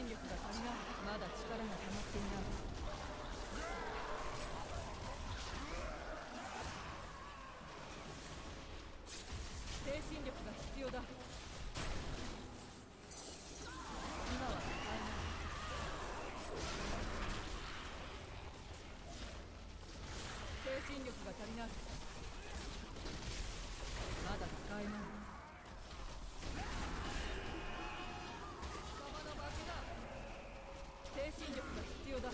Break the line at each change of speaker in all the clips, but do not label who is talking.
力が足りない。まだ力が溜まっていない。精神力が必要だ。今は使えない。精神力が足りない。まだ使えない。貴様の負けだ。精神力が必要だ。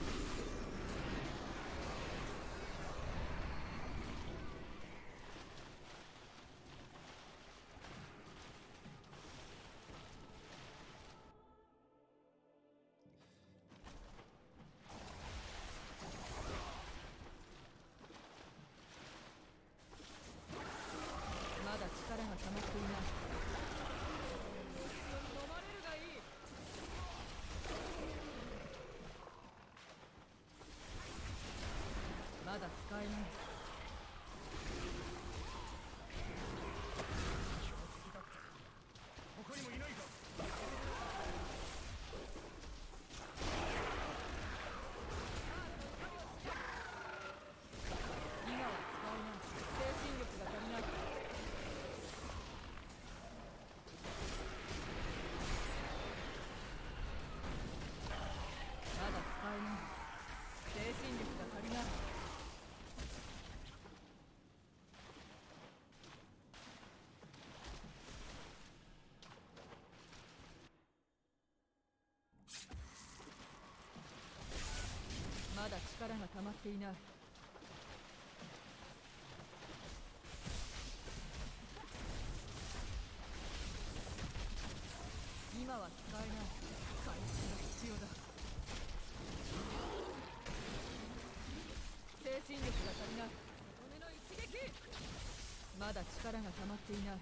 まだ力が溜まっていない。飲まれるがいい。まだ使えない。
強敵だった。他にもいないか。
今は使えない。精神力が足りない。まだ使えない。精神力が足りない。まだ力が溜まっていない。今は使えない。回復が必要だ。精神力が足りない。とどめの一撃。まだ力が溜まっていない。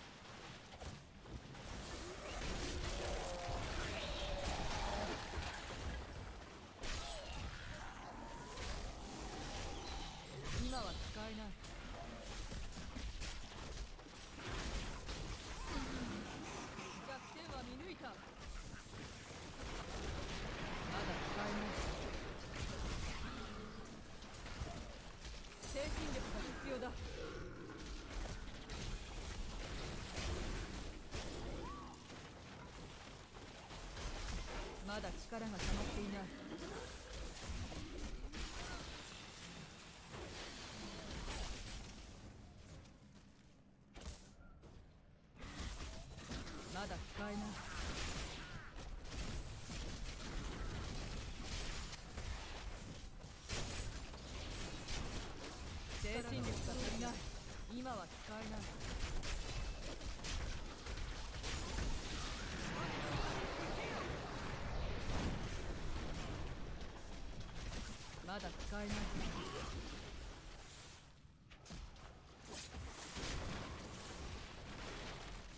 今は使えない。弱点は見抜いた。まだ使えない。精神力が必要だ。まだ力が溜まっていない。まだ使えない。精神力が足りない。今は使えない。まだ使えない。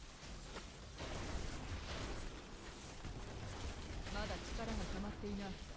まだ力が溜まっていない。